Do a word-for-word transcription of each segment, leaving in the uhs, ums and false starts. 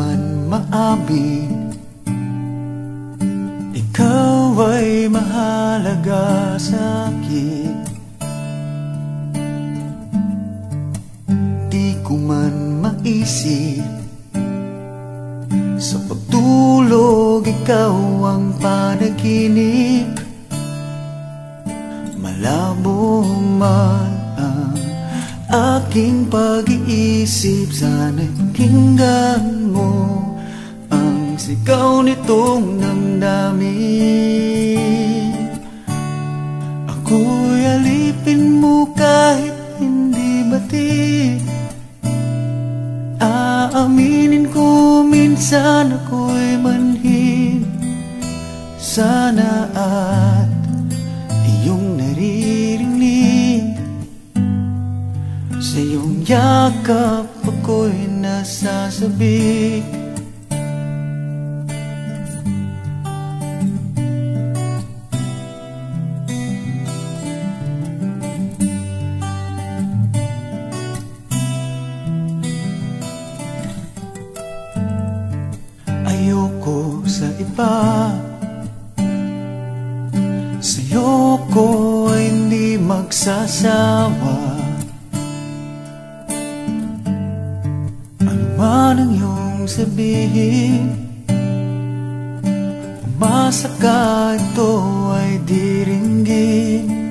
man maamin, ikaw ay mahalaga sa akin. Di ko man maisip, sa pagtulog ikaw ang panaginip. Malabo man ang aking pag-iisip, sana'y pakinggan mo ang sigaw nitong damdamin. Ako'y alipin mo kahit hindi batid. Aaminin ko minsan ako'y manhid. Sana at iyong naririnig, sa iyong yakap ako'y nasasabik. Ayoko sa iba, sa'yo ko ay hindi magsasawa. Ano man ang iyong sabihin, umasa ka ito ay diringgin.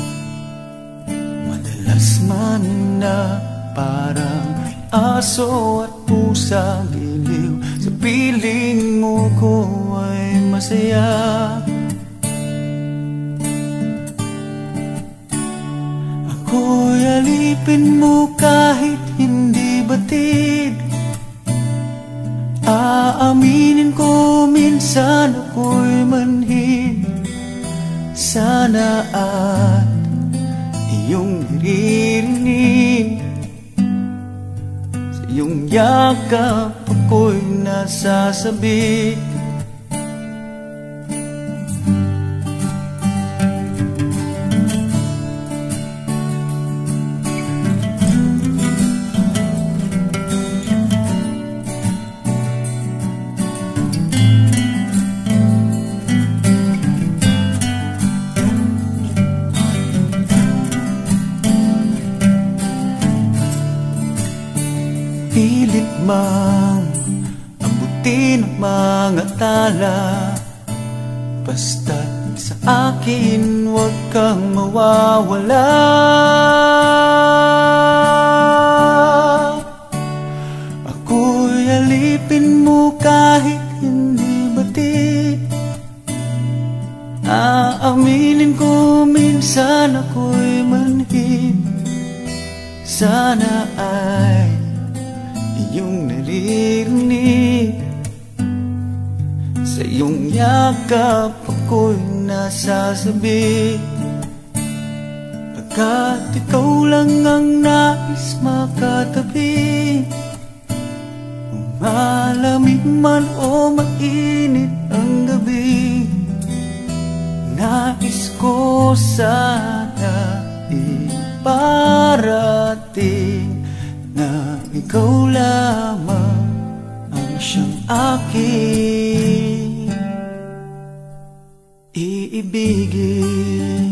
Madalas man na parang aso at pusa giliw, sa piling mo ko ay masaya. Ako'y alipin mo kahit hindi batid. Aaminin ko minsan ako'y manhid. Sana at iyong naririnig, sa iyong yakap ako'y nasasabik. Pilit mang abutin ang mga tala, basta't sa akin huwag kang mawawala. Ako'y alipin mo kahit hindi batid. Aaminin ko minsan ako'y manhid. Sana ay iyong naririnig, sa iyong yakap ako'y nasasabik. Pagkat ikaw lang ang nais makatabi, kung malamig man o mainit ang gabi, nais ko sana iparating na ikaw lamang ang siyang aking iibigin.